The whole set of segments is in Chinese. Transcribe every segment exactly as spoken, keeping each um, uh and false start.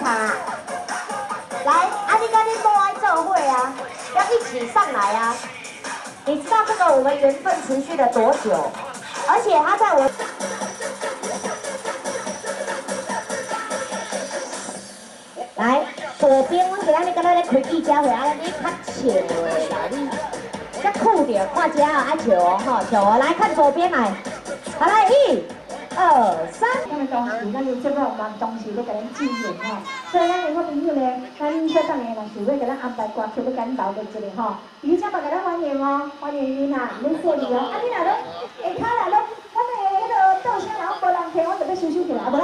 啊？来，啊，你跟你某爱做会啊，要一起上来啊！你知道这个我们缘分持续了多久？而且他在我。 来，左边阮今仔日敢若咧开记者会，啊，你较笑的啦，你较酷点，看遮啊，爱笑哦，吼，笑哦，来看左边来，好来，一、二、三。 因为当时咱有节目嘛，当时要甲咱纪念吼，所以咱的好朋友咧，咱小等下若是要甲咱安排歌曲要甲咱留在这里吼，而且嘛甲咱欢迎哦，欢迎你呐，你说你哦，啊你若拢下骹若拢，我们迄个倒声，然后无人听，我就要收收起来，无啦。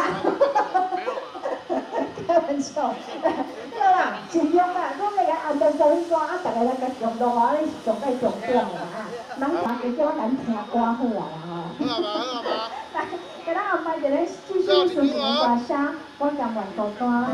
开玩笑，对啦，尽量啦，我们个安排做迄歌，啊，大家来甲上到话，你是上界重点的啊，人听叫我咱听歌好啊啦吼。好吧，好吧。来，给咱安排一个继续抒情的歌声，我甘愿孤单。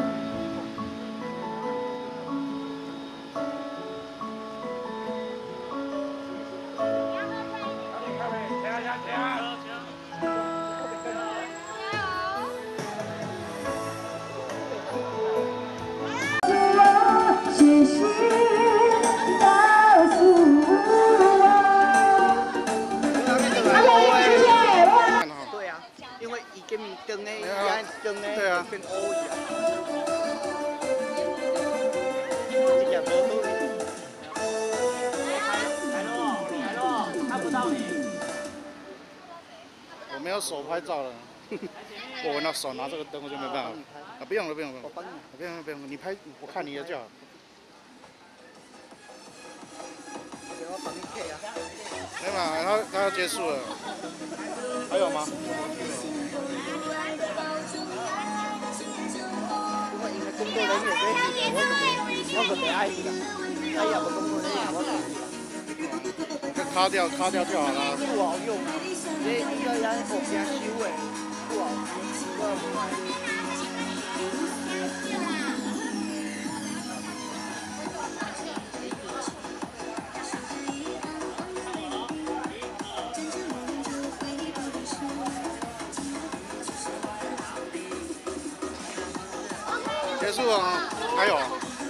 对啊。变欧一样。这个多多。来喽，来喽，看不到你。我没有手拍照了，我拿手拿这个灯我就没办法。啊，不用了，不用了，不用了，不用了，不用了，你拍，我看你的就好。我帮你配啊。没嘛，他他要结束了。还有吗？ 工作人员在里面，我我可没爱你了。哎呀，我工作人员我就卡掉卡掉就好了。不好用啊！这这个人后边修的，不好用。结束了吗？还有。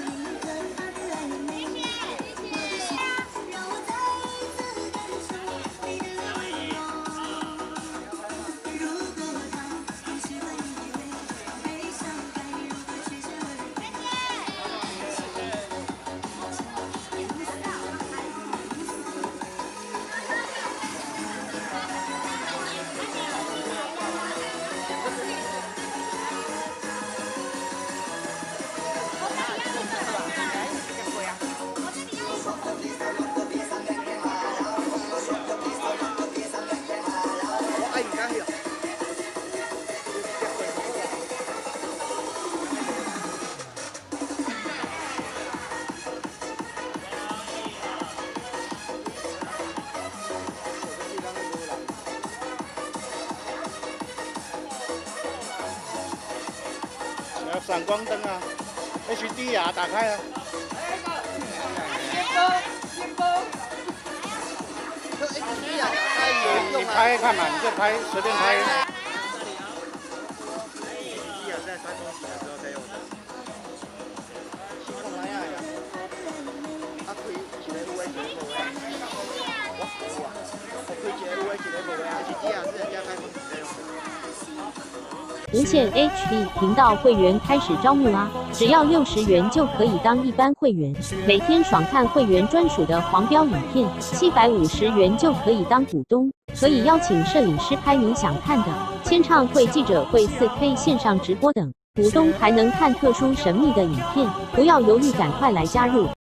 闪光灯啊 ，H D 啊，打开啊。先锋，先锋。这 H D 啊，打开有用啊。你拍看嘛，你就拍，随便拍。H D 啊，在翻东西的时候在用的。系统来啊！啊，开一个有诶，一个无诶。我有啊，我开一个有诶，一个无诶 ，H D 啊是人家开东西在用的。 无线 H D 频道会员开始招募啦！只要六十元就可以当一般会员，每天爽看会员专属的黄标影片；七百五十元就可以当股东，可以邀请摄影师拍你想看的，签唱会、记者会、四 K 线上直播等。股东还能看特殊神秘的影片，不要犹豫，赶快来加入！